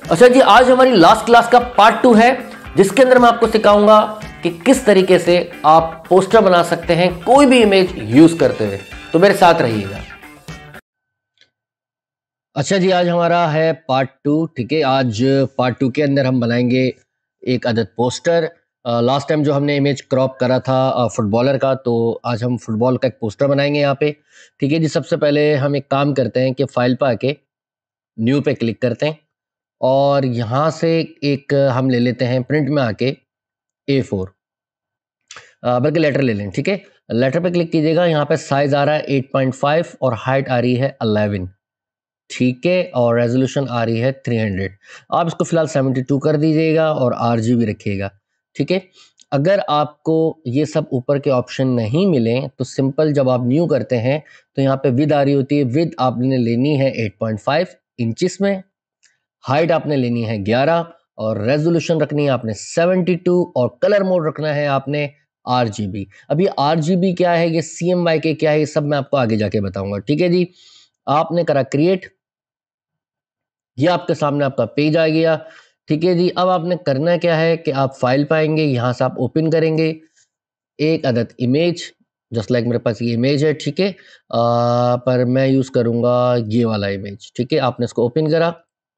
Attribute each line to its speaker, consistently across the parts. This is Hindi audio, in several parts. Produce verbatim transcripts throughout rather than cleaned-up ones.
Speaker 1: अच्छा जी, आज हमारी लास्ट क्लास का पार्ट टू है, जिसके अंदर मैं आपको सिखाऊंगा कि किस तरीके से आप पोस्टर बना सकते हैं कोई भी इमेज यूज करते हुए। तो मेरे साथ रहिएगा। अच्छा जी, आज हमारा है पार्ट टू। ठीक है, आज पार्ट टू के अंदर हम बनाएंगे एक अदद पोस्टर। लास्ट टाइम जो हमने इमेज क्रॉप करा था फुटबॉलर का, तो आज हम फुटबॉल का एक पोस्टर बनाएंगे यहाँ पे। ठीक है जी, सबसे पहले हम एक काम करते हैं कि फाइल पर आके न्यू पे क्लिक करते हैं और यहाँ से एक हम ले लेते हैं प्रिंट में आके ए फोर, बल्कि लेटर ले लें। ठीक है, लेटर पे क्लिक कीजिएगा। यहाँ पे साइज आ रहा है एट पॉइंट फाइव और हाइट आ रही है इलेवन। ठीक है, और रेजोल्यूशन आ रही है थ्री हंड्रेड। आप इसको फिलहाल सेवेंटी टू कर दीजिएगा और आरजीबी रखिएगा। ठीक है, अगर आपको ये सब ऊपर के ऑप्शन नहीं मिले तो सिंपल जब आप न्यू करते हैं तो यहाँ पे विद आ रही होती है। विद आपने लेनी है एट पॉइंट फाइव इंचिस में, हाइट आपने लेनी है ग्यारह और रेजोल्यूशन रखनी है आपने सेवेंटी टू और कलर मोड रखना है आपने आरजीबी। अभी आरजीबी क्या है, ये सीएमवाई के क्या है, ये सब मैं आपको आगे जाके बताऊंगा। ठीक है जी, आपने करा क्रिएट, ये आपके सामने आपका पेज आ गया। ठीक है जी, अब आपने करना क्या है कि आप फाइल पाएंगे, यहाँ से आप ओपन करेंगे एक अदद इमेज, जस्ट लाइक मेरे पास ये इमेज है। ठीक है, पर मैं यूज करूंगा ये वाला इमेज। ठीक है, आपने इसको ओपन करा,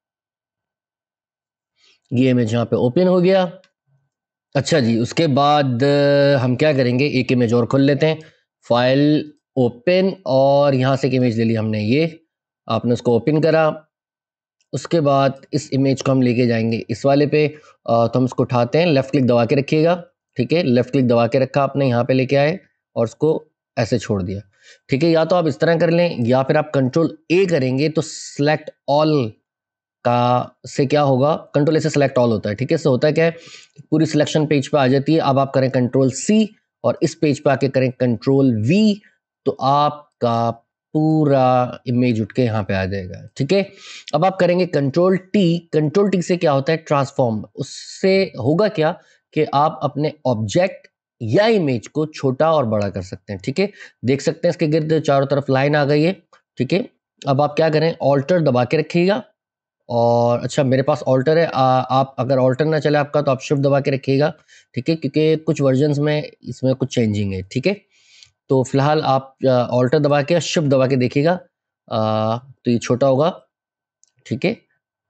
Speaker 1: ये इमेज यहाँ पे ओपन हो गया। अच्छा जी, उसके बाद हम क्या करेंगे, एक इमेज और खोल लेते हैं। फाइल ओपन और यहाँ से एक इमेज ले ली हमने, ये आपने उसको ओपन करा। उसके बाद इस इमेज को हम लेके जाएंगे इस वाले पे, तो हम इसको उठाते हैं, लेफ्ट क्लिक दबा के रखिएगा। ठीक है, लेफ्ट क्लिक दबा के रखा आपने, यहाँ पे लेके आए और उसको ऐसे छोड़ दिया। ठीक है, या तो आप इस तरह कर लें या फिर आप कंट्रोल ए करेंगे तो सिलेक्ट ऑल का से क्या होगा, कंट्रोल ए से सिलेक्ट ऑल होता है। ठीक है, इससे होता है क्या है, पूरी सिलेक्शन पेज पे आ जाती है। अब आप करें कंट्रोल सी और इस पेज पे आके करें कंट्रोल वी, तो आपका पूरा इमेज उठ के यहाँ पे आ जाएगा। ठीक है, अब आप करेंगे कंट्रोल टी। कंट्रोल टी से क्या होता है, ट्रांसफॉर्म। उससे होगा क्या कि आप अपने ऑब्जेक्ट या इमेज को छोटा और बड़ा कर सकते हैं। ठीक है, देख सकते हैं इसके गिर्द चारों तरफ लाइन आ गई है। ठीक है, अब आप क्या करें, ऑल्टर दबा के रखिएगा। और अच्छा, मेरे पास ऑल्टर है, आ, आप अगर ऑल्टर ना चले आपका तो आप शिफ्ट दबा के रखिएगा। ठीक है, क्योंकि कुछ वर्जन्स में इसमें कुछ चेंजिंग है। ठीक है, तो फिलहाल आप ऑल्टर दबा के शिफ्ट दबा के देखिएगा, तो ये छोटा होगा। ठीक है,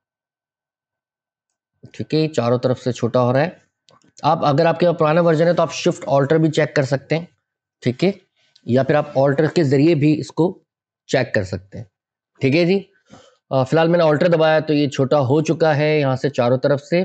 Speaker 1: ठीक है, चारों तरफ से छोटा हो रहा है। आप अगर आपके पास पुराना वर्जन है तो आप शिफ्ट ऑल्टर भी चेक कर सकते हैं। ठीक है, या फिर आप ऑल्टर के जरिए भी इसको चेक कर सकते हैं। ठीक है जी, फिलहाल मैंने ऑल्टर दबाया तो ये छोटा हो चुका है यहाँ से चारों तरफ से,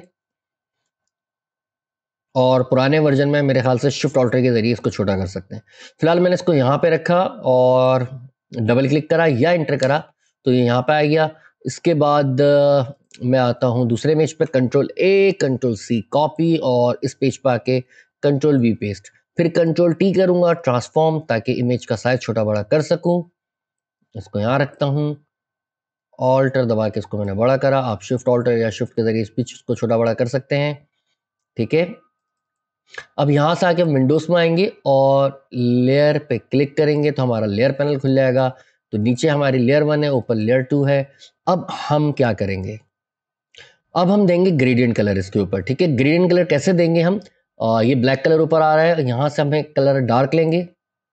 Speaker 1: और पुराने वर्जन में मेरे ख्याल से शिफ्ट ऑल्टर के जरिए इसको छोटा कर सकते हैं। फिलहाल मैंने इसको यहाँ पे रखा और डबल क्लिक करा या इंटर करा तो ये यहाँ पे आ गया। इसके बाद मैं आता हूँ दूसरे इमेज पे, control A control C copy और इस पेज पे आके कंट्रोल वी पेस्ट, फिर कंट्रोल टी करूंगा ट्रांसफॉर्म, ताकि इमेज का साइज छोटा बड़ा कर सकूं। इसको यहाँ रखता हूँ, ऑल्टर दबा के इसको मैंने बड़ा करा। आप शिफ्ट ऑल्टर या शिफ्ट के जरिए इस पिच को छोटा बड़ा कर सकते हैं। ठीक है, अब यहाँ से आके विंडोज में आएंगे और लेयर पे क्लिक करेंगे तो हमारा लेयर पैनल खुल जाएगा। तो नीचे हमारी लेयर वन है, ऊपर लेयर टू है। अब हम क्या करेंगे, अब हम देंगे ग्रेडियंट कलर इसके ऊपर। ठीक है, ग्रेडियंट कलर कैसे देंगे हम, आ, ये ब्लैक कलर ऊपर आ रहा है, यहाँ से हमें कलर डार्क लेंगे।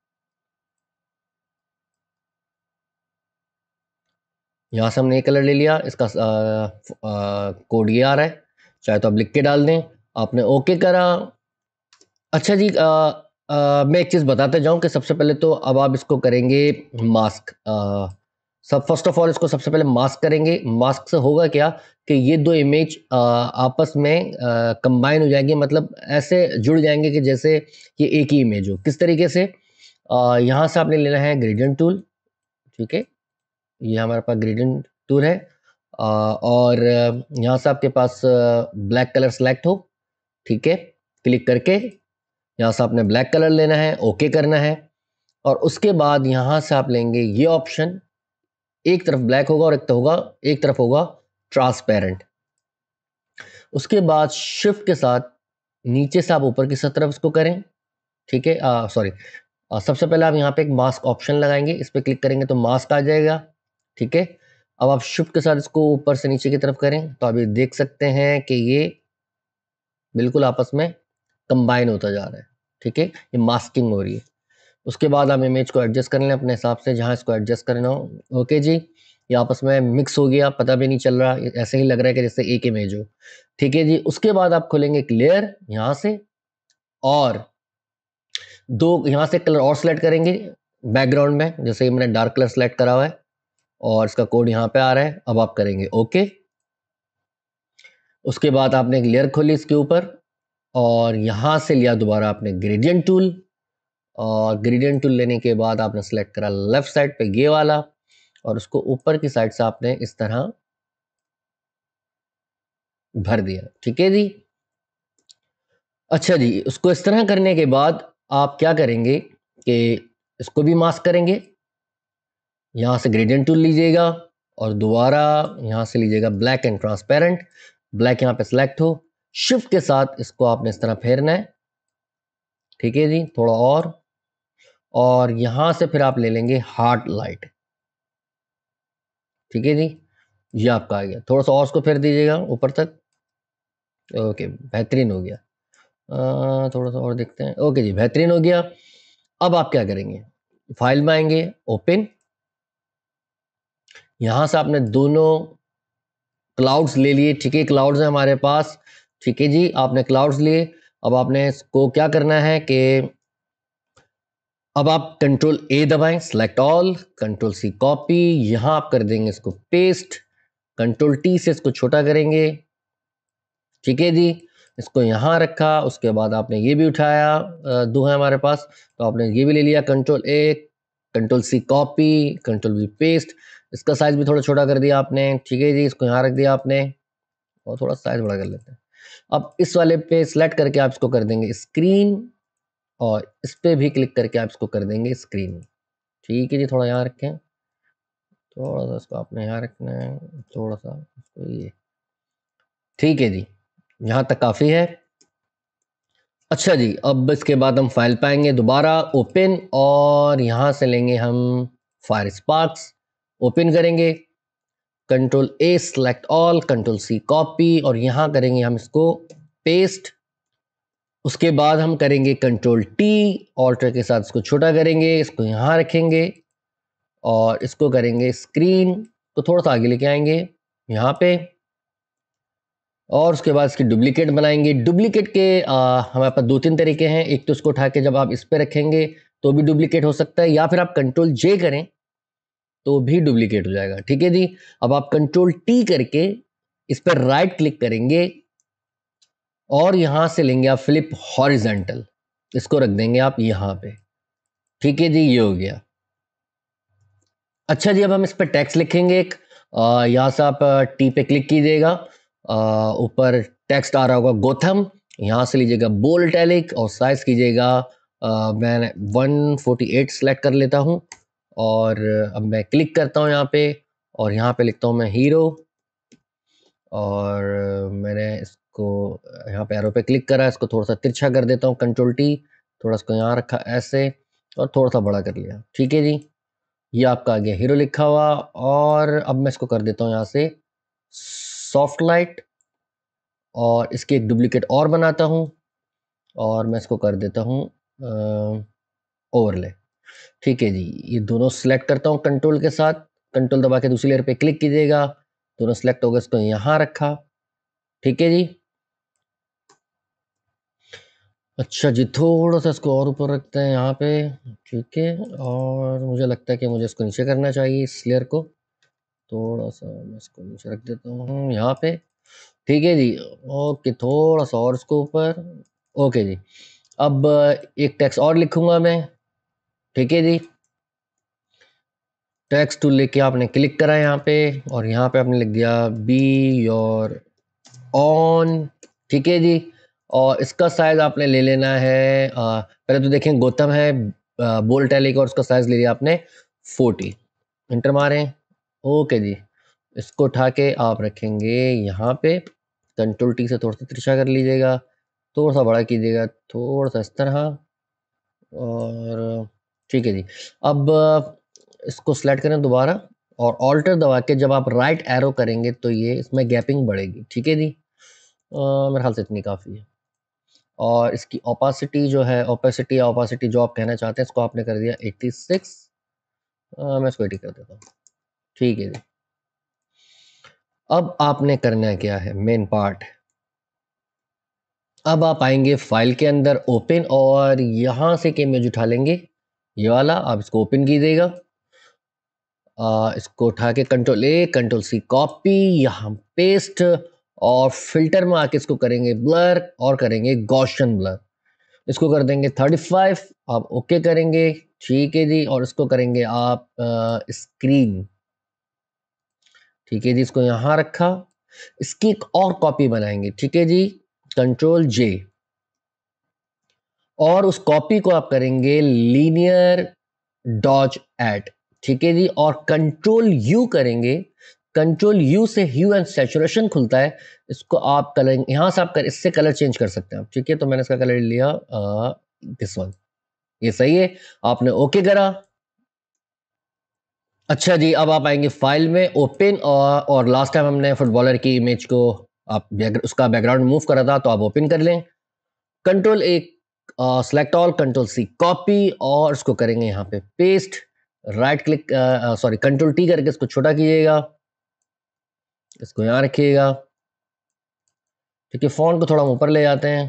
Speaker 1: यहाँ से हमने ये कलर ले लिया, इसका कोड ये आ रहा है, चाहे तो आप लिख के डाल दें। आपने ओके करा। अच्छा जी, आ, आ, मैं एक चीज़ बताते जाऊं कि सबसे पहले तो अब आप इसको करेंगे मास्क। आ, सब फर्स्ट ऑफ ऑल इसको सबसे पहले मास्क करेंगे। मास्क से होगा क्या कि ये दो इमेज आ, आपस में कंबाइन हो जाएंगे, मतलब ऐसे जुड़ जाएंगे कि जैसे ये एक ही इमेज हो। किस तरीके से, आ, यहाँ से आपने लेना है ग्रेडियंट टूल। ठीक है, ये हमारे पास ग्रेडियंट टूल है, आ, और यहाँ से आपके पास ब्लैक कलर सेलेक्ट हो। ठीक है, क्लिक करके यहाँ से आपने ब्लैक कलर लेना है, ओके करना है। और उसके बाद यहाँ से आप लेंगे ये ऑप्शन, एक तरफ ब्लैक होगा और एक तरफ होगा एक तरफ होगा ट्रांसपेरेंट। उसके बाद शिफ्ट के साथ नीचे से आप ऊपर की तरफ इसको करें। ठीक है, सॉरी, सबसे पहले आप यहाँ पे एक मास्क ऑप्शन लगाएंगे, इस पर क्लिक करेंगे तो मास्क आ जाएगा। ठीक है, अब आप शिफ्ट के साथ इसको ऊपर से नीचे की तरफ करें तो आप ये देख सकते हैं कि ये बिल्कुल आपस में कंबाइन होता जा रहा है। ठीक है, ये मास्किंग हो रही है। उसके बाद आप इमेज को एडजस्ट कर लें अपने हिसाब से, जहाँ इसको एडजस्ट करना हो। ओके जी, ये आपस में मिक्स हो गया, पता भी नहीं चल रहा, ऐसे ही लग रहा है कि जैसे एक इमेज हो। ठीक है जी, उसके बाद आप खोलेंगे एक लेयर यहाँ से, और दो यहाँ से कलर और सेलेक्ट करेंगे बैकग्राउंड में, जैसे मैंने डार्क कलर सेलेक्ट करा हुआ है और इसका कोड यहाँ पे आ रहा है। अब आप करेंगे ओके। उसके बाद आपने एक लेयर खोली इसके ऊपर, और यहाँ से लिया दोबारा आपने ग्रेडियंट टूल, और ग्रेडियंट टूल लेने के बाद आपने सेलेक्ट करा लेफ्ट साइड पे ये वाला, और उसको ऊपर की साइड से आपने इस तरह भर दिया। ठीक है जी। अच्छा जी, उसको इस तरह करने के बाद आप क्या करेंगे कि इसको भी मास्क करेंगे। यहाँ से ग्रेडियंट टूल लीजिएगा और दोबारा यहाँ से लीजिएगा ब्लैक एंड ट्रांसपेरेंट। ब्लैक यहाँ पे सिलेक्ट हो, शिफ्ट के साथ इसको आपने इस तरह फेरना है। ठीक है जी, थोड़ा और और यहाँ से फिर आप ले लेंगे हार्ड लाइट। ठीक है जी, ये आपका आ गया। थोड़ा सा और उसको फेर दीजिएगा ऊपर तक। ओके, बेहतरीन हो गया। आ, थोड़ा सा और देखते हैं। ओके जी, बेहतरीन हो गया। अब आप क्या करेंगे, फाइल में आएंगे, ओपन। यहाँ से आपने दोनों क्लाउड्स ले लिए। ठीक है, क्लाउड्स है हमारे पास। ठीक है जी, आपने क्लाउड्स लिए। अब आपने इसको क्या करना है कि अब आप कंट्रोल ए दबाएं, select all, control C copy, यहां आप कर देंगे इसको पेस्ट, कंट्रोल टी से इसको छोटा करेंगे। ठीक है जी, इसको यहां रखा। उसके बाद आपने ये भी उठाया, अ, दो है हमारे पास, तो आपने ये भी ले लिया, control A, control C copy, control V paste. इसका साइज भी थोड़ा छोटा कर दिया आपने। ठीक है जी, इसको यहाँ रख दिया आपने, और थोड़ा साइज बड़ा कर लेते हैं। अब इस वाले पे सिलेक्ट करके आप इसको कर देंगे स्क्रीन, और इस पे भी क्लिक करके आप इसको कर देंगे स्क्रीन। ठीक है जी, थोड़ा यहाँ रखें, थोड़ा सा इसको आपने यहाँ रखना है, थोड़ा सा इसको ये। ठीक है जी, यहाँ तक काफ़ी है। अच्छा जी, अब इसके बाद हम फाइल पाएंगे, दोबारा ओपन, और यहाँ से लेंगे हम फायर स्पार्क्स, ओपन करेंगे, control A select all, control C copy, और यहाँ करेंगे हम इसको पेस्ट। उसके बाद हम करेंगे कंट्रोल टी, ऑल्टर के साथ इसको छोटा करेंगे, इसको यहाँ रखेंगे, और इसको करेंगे स्क्रीन, तो थोड़ा सा आगे लेके आएंगे यहाँ पे, और उसके बाद इसकी डुप्लीकेट बनाएंगे। डुप्लीकेट के आ, हमारे पास दो तीन तरीके हैं। एक तो इसको उठा के जब आप इस पे रखेंगे तो भी डुप्लीकेट हो सकता है, या फिर आप कंट्रोल जे करें तो भी डुप्लीकेट हो जाएगा। ठीक है जी, अब आप कंट्रोल टी करके इस पर राइट क्लिक करेंगे, और यहां से लेंगे आप फ्लिप हॉरिजेंटल, इसको रख देंगे आप यहाँ पे। ठीक है जी, ये हो गया। अच्छा जी, अब हम इस पर टेक्स्ट लिखेंगे एक, आ, यहाँ से आप टी पे क्लिक कीजिएगा, आ, ऊपर टेक्स्ट आ रहा होगा गोथम, यहाँ से लीजिएगा बोल्ड इटैलिक, और साइज कीजिएगा, आ, मैं वन फोर्टी एट सेलेक्ट कर लेता हूँ, और अब मैं क्लिक करता हूँ यहाँ पे, और यहाँ पे लिखता हूँ मैं हीरो, और मैंने इसको यहाँ पे एरो पे क्लिक करा, इसको थोड़ा सा तिरछा कर देता हूँ, कंट्रोल टी, थोड़ा इसको यहाँ रखा ऐसे, और थोड़ा सा बड़ा कर लिया। ठीक है जी, ये आपका आ गया हीरो लिखा हुआ। और अब मैं इसको कर देता हूँ यहाँ से सॉफ्ट लाइट, और इसकी एक डुप्लीकेट और बनाता हूँ, और मैं इसको कर देता हूँ ओवरले। ठीक है जी, ये दोनों सिलेक्ट करता हूँ कंट्रोल के साथ, कंट्रोल दबा के दूसरी लेयर पे क्लिक कीजिएगा, दोनों सिलेक्ट हो गए, इसको यहाँ रखा। ठीक है जी। अच्छा जी, थोड़ा सा इसको और ऊपर रखते हैं यहाँ पे। ठीक है, और मुझे लगता है कि मुझे इसको नीचे करना चाहिए, इस लेयर को थोड़ा सा मैं इसको नीचे रख देता हूँ यहाँ पे। ठीक है जी, ओके, थोड़ा सा और इसको ऊपर। ओके जी, अब एक टेक्स्ट और लिखूंगा मैं। ठीक है जी, टेक्स्ट टूल लेके आपने क्लिक करा यहाँ पे, और यहाँ पे आपने लिख दिया बी योर ऑन। ठीक है जी, और इसका साइज आपने ले लेना है, आ, पहले तो देखें गौतम है बोल्ड टैली का, और उसका साइज ले लिया आपने फोर्टी, इंटर मारें। ओके जी, इसको उठा के आप रखेंगे यहाँ पे, कंट्रोल टी से थोड़ा सा तिरछा कर लीजिएगा, थोड़ा सा बड़ा कीजिएगा, थोड़ा सा इस तरह, और ठीक है जी। अब इसको सेलेक्ट करें दोबारा, और ऑल्टर दबा के जब आप राइट एरो करेंगे तो ये इसमें गैपिंग बढ़ेगी, ठीक है जी। अ, मेरे ख्याल से इतनी काफ़ी है। और इसकी ओपासिटी जो है, ओपेसिटी या ओपासिटी जो आप कहना चाहते हैं, इसको आपने कर दिया छियासी। अ, मैं इसको एटी कर देता हूँ, ठीक है जी। अब आपने करना है क्या है, मेन पार्ट। अब आप आएंगे फाइल के अंदर, ओपन, और यहाँ से एक इमेज उठा लेंगे, ये वाला। आप इसको ओपन कीजिएगा, आ, इसको उठा के control A control C copy, यहाँ पेस्ट, और फिल्टर में आके इसको करेंगे ब्लर और करेंगे गॉसियन ब्लर। इसको कर देंगे पैंतीस। आप ओके करेंगे, ठीक है जी। और इसको करेंगे आप स्क्रीन, ठीक है जी। इसको यहाँ रखा, इसकी एक और कॉपी बनाएंगे, ठीक है जी। कंट्रोल जे, और उस कॉपी को आप करेंगे लीनियर डॉज एट, ठीक है जी। और कंट्रोल यू करेंगे, कंट्रोल यू से ह्यू एंड सैचुरेशन खुलता है, इसको आप कलर यहां से आप कर, इससे कलर चेंज कर सकते हैं आप, ठीक है। तो मैंने इसका कलर लिया दिस वन, ये सही है। आपने ओके करा। अच्छा जी, अब आप आएंगे फाइल में, ओपन, और, और लास्ट टाइम हमने फुटबॉलर की इमेज को आप बैक, उसका बैकग्राउंड मूव करा था, तो आप ओपन कर लें। Control A select all, control C copy, और इसको करेंगे यहाँ पे paste. Right click, sorry control T करके इसको छोटा कीजिएगा, इसको यहाँ रखिएगा, ठीक है। फॉन्ट को थोड़ा ऊपर ले जाते हैं,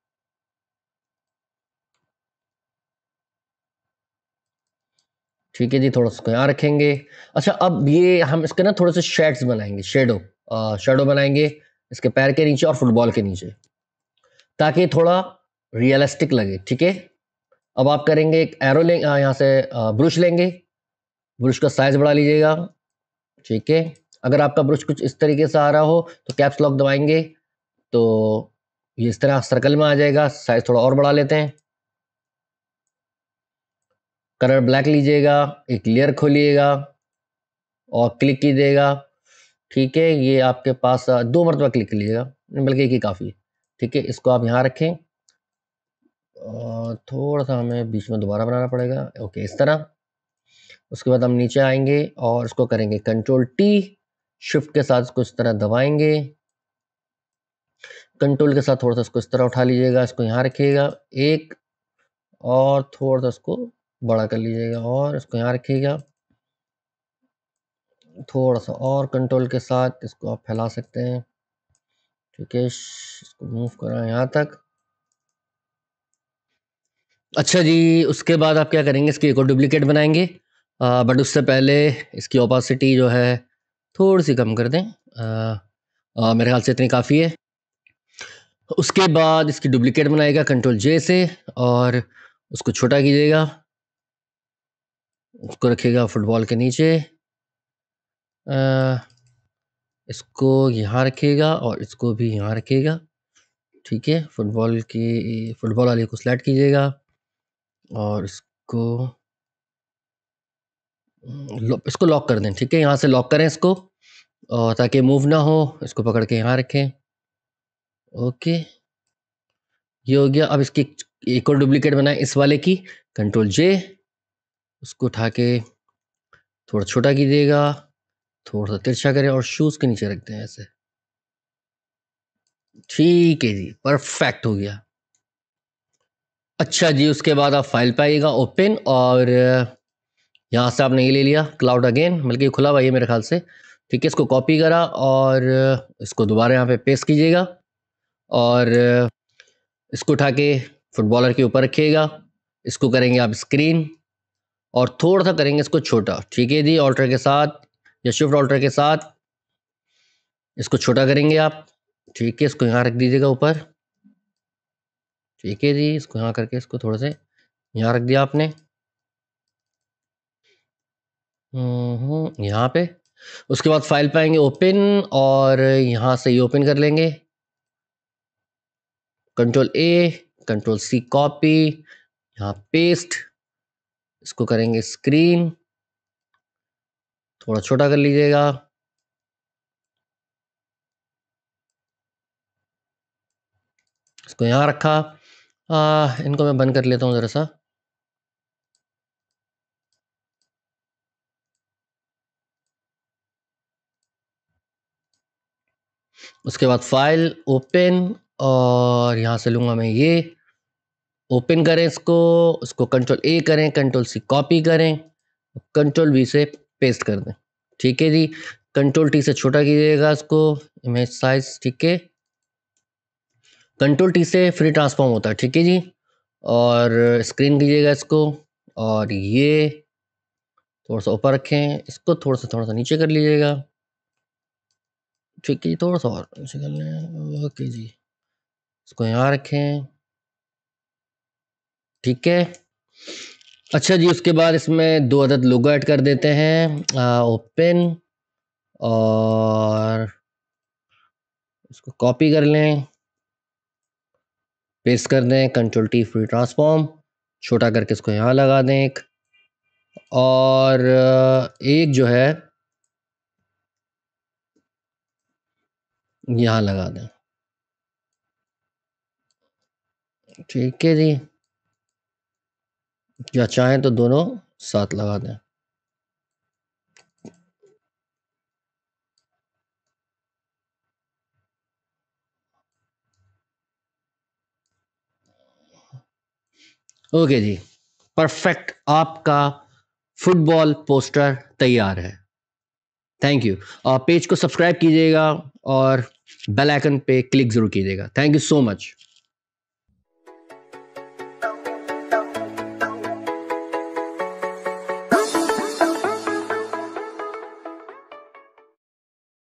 Speaker 1: ठीक है जी। थोड़ा इसको यहाँ रखेंगे। अच्छा, अब ये हम इसके ना थोड़े से शेड्स बनाएंगे, शेडो, शेडो बनाएंगे इसके पैर के नीचे और फुटबॉल के नीचे, ताकि थोड़ा रियलिस्टिक लगे, ठीक है। अब आप करेंगे एक एरो ले, अ, यहाँ से ब्रश लेंगे, ब्रश का साइज बढ़ा लीजिएगा, ठीक है। अगर आपका ब्रश कुछ इस तरीके से आ रहा हो तो कैप्स लॉक दबाएंगे, तो ये इस तरह सर्कल में आ जाएगा। साइज थोड़ा और बढ़ा लेते हैं, कलर ब्लैक लीजिएगा, एक लेयर खोलिएगा और क्लिक कीजिएगा, ठीक है। ये आपके पास अ, दो मरतबा क्लिक कीजिएगा, बल्कि एक ही काफ़ी है, ठीक है। इसको आप यहाँ रखें, और थोड़ा सा हमें बीच में दोबारा बनाना पड़ेगा, ओके, इस तरह। उसके बाद हम नीचे आएंगे और इसको करेंगे कंट्रोल टी, शिफ्ट के साथ इसको इस तरह दबाएंगे, कंट्रोल के साथ थोड़ा सा इसको इस तरह उठा लीजिएगा, इसको यहाँ रखिएगा एक, और थोड़ा सा इसको बड़ा कर लीजिएगा और इसको यहाँ रखिएगा, थोड़ा सा और कंट्रोल के साथ इसको आप फैला सकते हैं, ठीक है। इसको मूव करा यहाँ तक। अच्छा जी, उसके बाद आप क्या करेंगे, इसकी एक और डुप्लीकेट बनाएंगे, बट उससे पहले इसकी ओपासिटी जो है थोड़ी सी कम कर दें, आ, आ, मेरे ख्याल से इतनी काफ़ी है। उसके बाद इसकी डुप्लीकेट बनाएगा कंट्रोल जे से, और उसको छोटा कीजिएगा, उसको रखिएगा फुटबॉल के नीचे, आ, इसको यहाँ रखिएगा और इसको भी यहाँ रखिएगा, ठीक है। फुटबॉल की फुटबॉल वाले को सिलेक्ट कीजिएगा और इसको लो, इसको लॉक कर दें, ठीक है। यहाँ से लॉक करें इसको, और ताकि मूव ना हो, इसको पकड़ के यहाँ रखें, ओके, ये हो गया। अब इसकी एक और डुप्लीकेट बनाएं इस वाले की, कंट्रोल जे, उसको उठा के थोड़ा छोटा कीजिएगा, थोड़ा सा तिरछा करें और शूज़ के नीचे रखते हैं ऐसे, ठीक है जी, परफेक्ट हो गया। अच्छा जी, उसके बाद आप फाइल पे आइएगा, ओपन, और यहाँ से आपने ये ले लिया क्लाउड अगेन, बल्कि खुला हुआ है मेरे ख्याल से, ठीक है। इसको कॉपी करा और इसको दोबारा यहाँ पे पेस्ट कीजिएगा, और इसको उठा के फुटबॉलर के ऊपर रखिएगा, इसको करेंगे आप स्क्रीन, और थोड़ा सा करेंगे इसको छोटा, ठीक है जी। ऑल्टर के साथ या शिफ्ट ऑल्टर के साथ इसको छोटा करेंगे आप, ठीक है। इसको यहाँ रख दीजिएगा ऊपर, ठीक है जी। इसको यहाँ करके इसको थोड़ा से यहाँ रख दिया आपने, हम्म यहाँ पे। उसके बाद फाइल पे आएंगे, ओपन, और यहाँ से ये ओपन कर लेंगे, control A control C copy, यहाँ पेस्ट, इसको करेंगे स्क्रीन, थोड़ा छोटा कर लीजिएगा, इसको यहाँ रखा। आ, इनको मैं बंद कर लेता हूँ ज़रा सा, उसके बाद फाइल ओपन, और यहाँ से लूँगा मैं ये, ओपन करें इसको, उसको कंट्रोल ए करें, कंट्रोल सी कॉपी करें, कंट्रोल वी से पेस्ट कर दें। ठीक है जी, कंट्रोल टी से छोटा कीजिएगा इसको, इमेज साइज, ठीक है। कंट्रोल टी से फ्री ट्रांसफॉर्म होता है, ठीक है जी। और स्क्रीन कीजिएगा इसको, और ये थोड़ा सा ऊपर रखें, इसको थोड़ा सा थोड़ा सा नीचे कर लीजिएगा, ठीक है जी, थोड़ा सा और नीचे कर लें, ओके जी। इसको यहाँ रखें, ठीक है। अच्छा जी, उसके बाद इसमें दो अदद लोगो ऐड कर देते हैं, ओपन, और इसको कॉपी कर लें, पेस्ट कर दें, कंट्रोल टी फ्री ट्रांसफॉर्म, छोटा करके इसको यहाँ लगा दें एक, और एक जो है यहाँ लगा दें, ठीक है जी, या चाहें तो दोनों साथ लगा दें। ओके जी, परफेक्ट, आपका फुटबॉल पोस्टर तैयार है। Thank you. पेज को सब्सक्राइब कीजिएगा और बेल आइकन पे क्लिक ज़रूर कीजिएगा। Thank you so much.